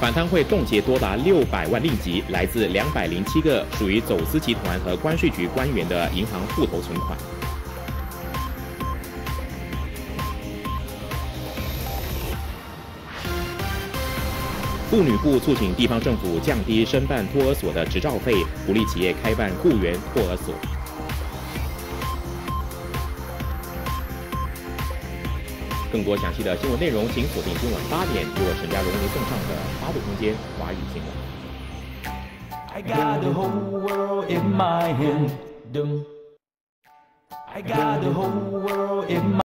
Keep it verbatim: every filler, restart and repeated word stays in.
反贪会冻结多达六百万令吉，来自两百零七个属于走私集团和关税局官员的银行户头存款。妇女部促请地方政府降低申办托儿所的执照费，鼓励企业开办雇员托儿所。 更多详细的新闻内容，请锁定今晚八点由我陈家荣为您送上的《八度空间华语新闻》。I got the whole world in my hand. I got the whole world in my